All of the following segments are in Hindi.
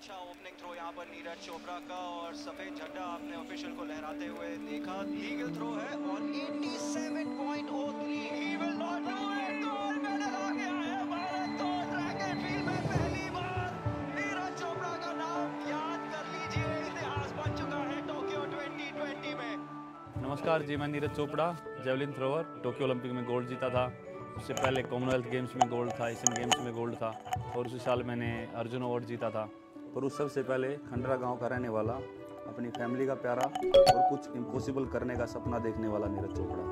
अच्छा ओपनिंग थ्रो यहाँ पर नीरज चोपड़ा का और सफेद झंडा आपने ऑफिशियल को लहराते हुए देखा। लीगल थ्रो है और 87.03 he will not do it. Gold medal आ गया है भारत को ट्रैक एंड फील्ड में पहली बार। नीरज चोपड़ा का नाम याद कर लीजिए, इतिहास बन चुका है टोक्यो 2020 में। नमस्कार जी, मैं Neeraj Chopra, javelin thrower, Tokyo Olympic में गोल्ड जीता था। उससे पहले कॉमनवेल्थ गेम्स में गोल्ड था, एशियन गेम्स में गोल्ड था और उसी साल मैंने अर्जुन अवार्ड जीता था। और उस सबसे पहले खंडरा गांव का रहने वाला, अपनी फैमिली का प्यारा और कुछ इम्पॉसिबल करने का सपना देखने वाला नीरज चोपड़ा।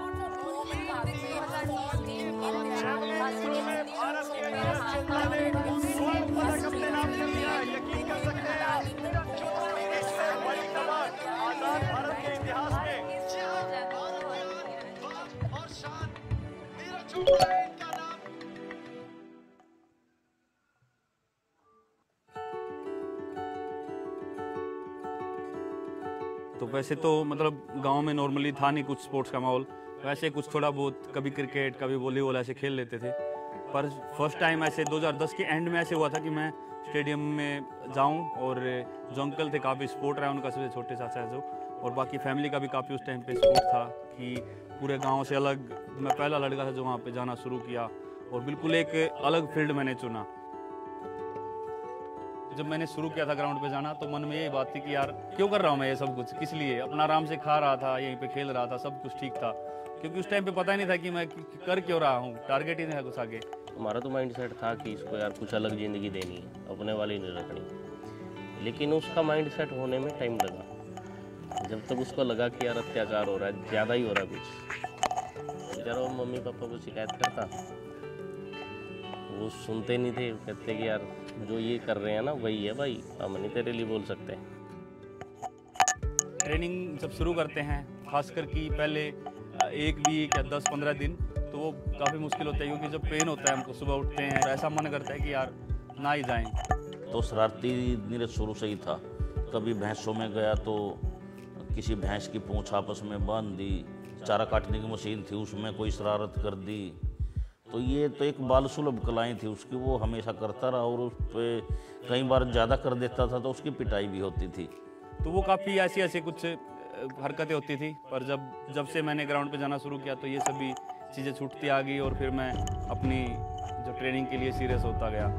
तो वैसे तो मतलब गांव में नॉर्मली था नहीं कुछ स्पोर्ट्स का माहौल, वैसे कुछ थोड़ा बहुत कभी क्रिकेट कभी वॉलीबॉल ऐसे खेल लेते थे। पर फर्स्ट टाइम ऐसे 2010 के एंड में ऐसे हुआ था कि मैं स्टेडियम में जाऊं और जो अंकल थे काफ़ी सपोर्ट रहा उनका, सबसे छोटे चाचा है जो, और बाकी फैमिली का भी काफ़ी उस टाइम पे सपोर्ट था कि पूरे गाँव से अलग मैं पहला लड़का था जो वहाँ पर जाना शुरू किया और बिल्कुल एक अलग फील्ड मैंने चुना। जब मैंने शुरू किया था ग्राउंड पे जाना तो मन में यही बात थी कि यार क्यों कर रहा हूँ मैं ये सब कुछ, किस लिए? अपना आराम से खा रहा था, यहीं पे खेल रहा था, सब कुछ ठीक था, क्योंकि उस टाइम पे पता नहीं था कि मैं कर क्यों रहा हूँ, टारगेट ही नहीं था कुछ आगे। हमारा तो माइंड सेट था कि इसको यार कुछ अलग ज़िंदगी देनी है, अपने वाली नहीं रखनी। लेकिन उसका माइंड सेट होने में टाइम लगा। जब तक उसको लगा कि यार अत्याचार हो रहा है, ज़्यादा ही हो रहा है कुछ, बेचारा वो मम्मी पापा को शिकायत करता, वो सुनते नहीं थे। कहते कि यार जो ये कर रहे हैं ना वही है भाई, हम नहीं तेरे लिए बोल सकते। ट्रेनिंग जब शुरू करते हैं, खासकर कि पहले एक वीक या 10-15 दिन, तो वो काफ़ी मुश्किल होता है क्योंकि जब पेन होता है हमको, सुबह उठते हैं ऐसा मन करता है कि यार ना ही जाएं। तो शरारती नीरज शुरू से ही था। कभी भैंसों में गया तो किसी भैंस की पूंछ आपस में बांध दी, चारा काटने की मशीन थी उसमें कोई शरारत कर दी। तो ये तो एक बाल सुलभ कलाएँ थी उसकी, वो हमेशा करता रहा और उस पर कई बार ज़्यादा कर देता था तो उसकी पिटाई भी होती थी। तो वो काफ़ी ऐसी ऐसी कुछ हरकतें होती थी। पर जब से मैंने ग्राउंड पे जाना शुरू किया तो ये सभी चीज़ें छूटती आ गई और फिर मैं अपनी जो ट्रेनिंग के लिए सीरियस होता गया।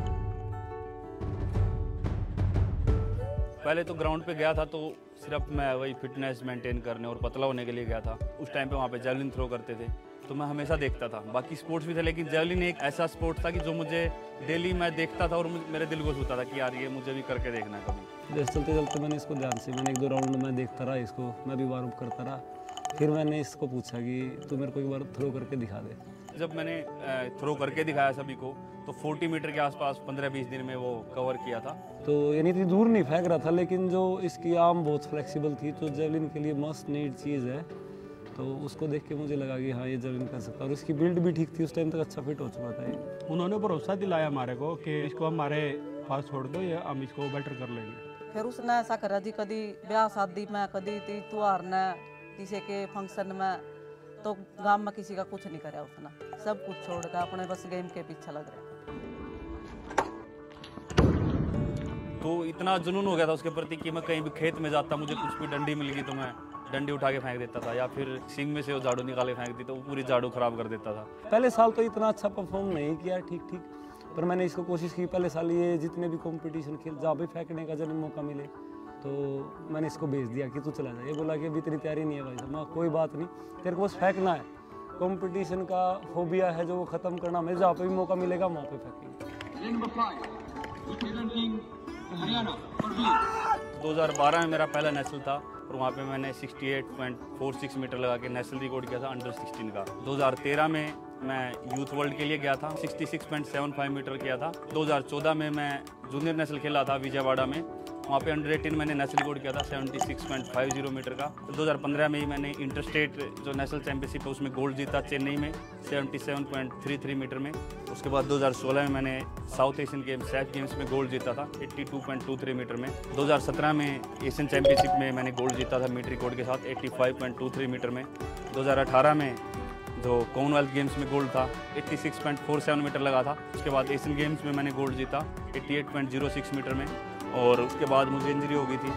पहले तो ग्राउंड पे गया था तो सिर्फ मैं वही फिटनेस मेंटेन करने और पतला होने के लिए गया था। उस टाइम पे वहाँ पे जेवलिन थ्रो करते थे तो मैं हमेशा देखता था, बाकी स्पोर्ट्स भी थे लेकिन जेवलिन एक ऐसा स्पोर्ट था कि जो मुझे डेली मैं देखता था और मेरे दिल को छूता था कि यार ये मुझे भी करके देखना है कभी। जैसे चलते चलते मैंने इसको ध्यान से, मैंने 1-2 राउंड में देखता रहा इसको, मैं भी वार्म अप करता रहा। फिर मैंने इसको पूछा कि तू मेरे को एक बार थ्रो करके दिखा दे। जब मैंने थ्रो करके दिखाया सभी को तो 40 मीटर के आसपास 15-20 दिन में वो कवर किया था। तो यानी इतनी दूर नहीं फेंक रहा था, लेकिन जो इसकी आर्म बहुत फ्लेक्सिबल थी, तो जेवलिन के लिए मस्ट नीड चीज़ है। तो उसको देख के मुझे लगा कि हाँ ये जेवलिन कर सकता है और इसकी बिल्ड भी ठीक थी, उस टाइम तक अच्छा फिट हो चुका था ये। उन्होंने भरोसा दिलाया हमारे को कि इसको हमारे पास छोड़ दो, ये हम इसको बेटर कर लेंगे। फिर उसने ऐसा करा जी, कभी ब्याह शादी में, कभी त्योहार ने, किसी के फंक्शन में, तो गांव में किसी का कुछ नहीं करा उसने, सब कुछ छोड़ कर अपने बस गेम के पीछे लग रहे। तो इतना जुनून हो गया था उसके प्रति कि मैं कहीं भी खेत में जाता, मुझे कुछ भी डंडी मिल गई तो मैं डंडी उठा के फेंक देता था, या फिर सिंग में से वो झाड़ू निकाले फेंक दी तो वो पूरी झाड़ू खराब कर देता था। पहले साल तो इतना अच्छा परफॉर्म नहीं किया, ठीक ठीक, पर मैंने इसको कोशिश की पहले साल ये जितने भी कंपटीशन खेल जहाँ भी फेंकने का जब मौका मिले तो मैंने इसको भेज दिया कि तू चला जा। ये बोला कि अभी तेरी तैयारी नहीं है भाई साहब। मैं कोई बात नहीं, तेरे को बस फेंकना है, कंपटीशन का फोबिया है जो वो ख़त्म करना, मैं जहाँ पे भी मौका मिलेगा वहाँ पे फेंकेंगे। 2012 में मेरा पहला नेशनल था और वहाँ पे मैंने 68.46 मीटर लगा के नेशनल रिकॉर्ड किया था अंडर 16 का। 2013 में मैं यूथ वर्ल्ड के लिए गया था, 66.75 मीटर किया था। 2014 में मैं जूनियर नेशनल खेला था विजयवाड़ा में, वहाँ पे अंडर 18 मैंने नेशनल रिकॉर्ड किया था 76.50 मीटर का। 2015 में ही मैंने इंटर स्टेट जो नेशनल चैंपियनशिप है उसमें गोल्ड जीता चेन्नई में 77.33 मीटर में। उसके बाद 2016 में मैंने साउथ एशियन गेम्स में गोल्ड जीता था 82.23 मीटर में। 2017 में एशियन चैंपियनशिप में मैंने गोल्ड जीता था मीटर रिकॉर्ड के साथ 85.23 मीटर में। 2018 में जो कॉमनवेल्थ गेम्स में गोल्ड था 86.47 मीटर लगा था। उसके बाद एशियन गेम्स में मैंने गोल्ड जीता 88.06 मीटर में, और उसके बाद मुझे इंजरी हो गई थी।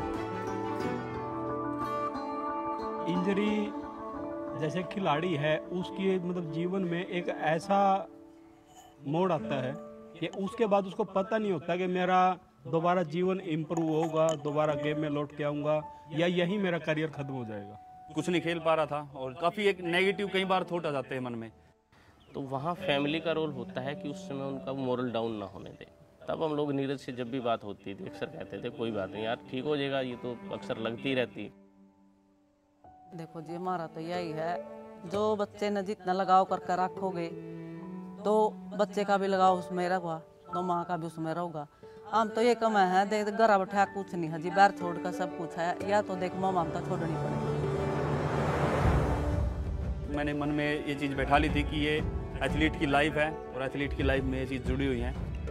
इंजरी जैसे खिलाड़ी है उसकी मतलब जीवन में एक ऐसा मोड़ आता है कि उसके बाद उसको पता नहीं होता कि मेरा दोबारा जीवन इम्प्रूव होगा, दोबारा गेम में लौट के आऊँगा, या यही मेरा करियर खत्म हो जाएगा। कुछ नहीं खेल पा रहा था और काफ़ी एक नेगेटिव कई बार थॉट आ जाते हैं मन में। तो वहाँ फैमिली का रोल होता है कि उस समय उनका मोरल डाउन ना होने दे। तब हम लोग नीरज से जब भी बात होती थी अक्सर कहते थे कोई बात नहीं यार, ठीक हो जाएगा, ये तो अक्सर लगती रहती। देखो जी, हमारा तो यही है, जो बच्चे ने जितना लगाव करके रखोगे तो बच्चे का भी लगाव उसमें रहेगा, तो माँ का भी उसमें रहेगा। हम तो ये कम है, देख घर बैठा कुछ नहीं है जी, बाहर छोड़ कर सब कुछ है, या तो देख ममता छोड़नी पड़ेगी। मैंने मन में ये चीज़ बैठा ली थी कि ये एथलीट की लाइफ है और एथलीट की लाइफ में ये चीज़ जुड़ी हुई है।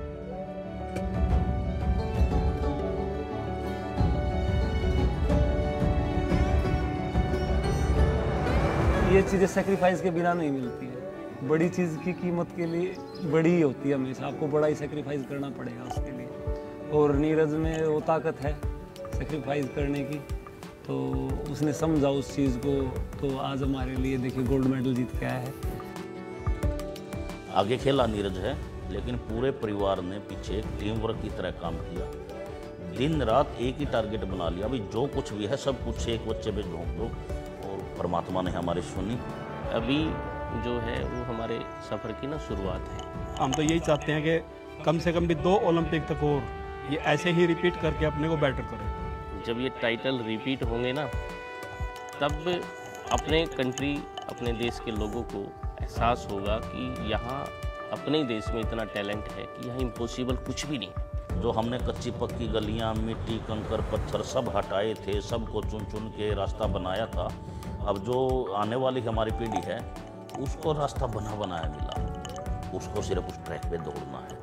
ये चीज़ें सेक्रीफाइस के बिना नहीं मिलती है। बड़ी चीज़ की कीमत के लिए बड़ी ही होती है, हमेशा आपको बड़ा ही सेक्रीफाइस करना पड़ेगा उसके लिए। और नीरज में वो ताकत है सेक्रीफाइस करने की, तो उसने समझा उस चीज़ को, तो आज हमारे लिए देखिए गोल्ड मेडल जीत के आया है। आगे खेला नीरज है, लेकिन पूरे परिवार ने पीछे टीम वर्क की तरह काम किया। दिन रात एक ही टारगेट बना लिया, अभी जो कुछ भी है सब कुछ एक बच्चे पे झोंक दो, और परमात्मा ने हमारी सुनी। अभी जो है वो हमारे सफ़र की ना शुरुआत है। हम तो यही चाहते हैं कि कम से कम भी 2 ओलंपिक तक और ये ऐसे ही रिपीट करके अपने को बेटर करें। जब ये टाइटल रिपीट होंगे ना, तब अपने कंट्री, अपने देश के लोगों को एहसास होगा कि यहाँ अपने देश में इतना टैलेंट है कि यहाँ इम्पॉसिबल कुछ भी नहीं। जो हमने कच्ची पक्की गलियां, मिट्टी, कंकर, पत्थर सब हटाए थे, सबको चुन चुन के रास्ता बनाया था, अब जो आने वाली हमारी पीढ़ी है उसको रास्ता बना बनाया मिला, उसको सिर्फ उस ट्रैक पे दौड़ना है।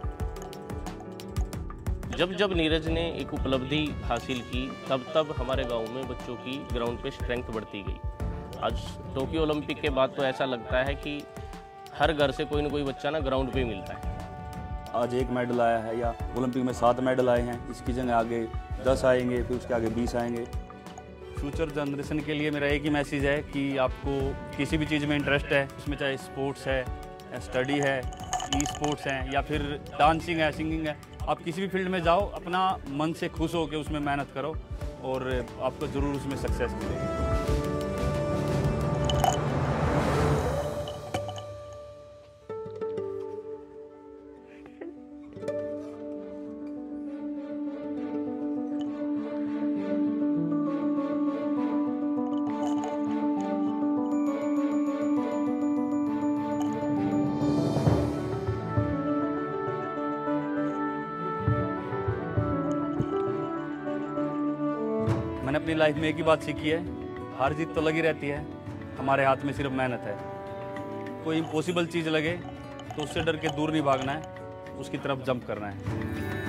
जब नीरज ने एक उपलब्धि हासिल की, तब हमारे गांव में बच्चों की ग्राउंड पे स्ट्रेंथ बढ़ती गई। आज टोक्यो ओलंपिक के बाद तो ऐसा लगता है कि हर घर से कोई ना कोई बच्चा ना ग्राउंड पे मिलता है। आज 1 मेडल आया है, या ओलंपिक में 7 मेडल आए हैं, इसकी जगह आगे 10 आएंगे, फिर उसके आगे 20 आएंगे। फ्यूचर जनरेशन के लिए मेरा एक ही मैसेज है कि आपको किसी भी चीज़ में इंटरेस्ट है, उसमें चाहे स्पोर्ट्स है, स्टडी है, ई स्पोर्ट्स हैं, या फिर डांसिंग है, सिंगिंग है, आप किसी भी फील्ड में जाओ, अपना मन से खुश हो के उसमें मेहनत करो और आपको ज़रूर उसमें सक्सेस मिलेगी। मैंने अपनी लाइफ में एक ही बात सीखी है, हार जीत तो लगी रहती है, हमारे हाथ में सिर्फ मेहनत है। कोई इम्पॉसिबल चीज़ लगे तो उससे डर के दूर नहीं भागना है, उसकी तरफ जंप करना है।